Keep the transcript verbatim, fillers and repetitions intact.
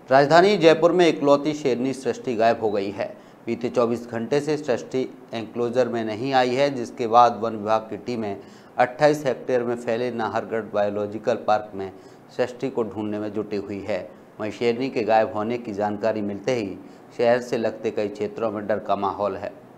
राजधानी जयपुर में इकलौती शेरनी सृष्टि गायब हो गई है। बीते चौबीस घंटे से सृष्टि एंक्लोजर में नहीं आई है, जिसके बाद वन विभाग की टीमें अट्ठाईस हेक्टेयर में फैले नाहरगढ़ बायोलॉजिकल पार्क में सृष्टि को ढूंढने में जुटी हुई है। वहीं शेरनी के गायब होने की जानकारी मिलते ही शहर से लगते कई क्षेत्रों में डर का माहौल है।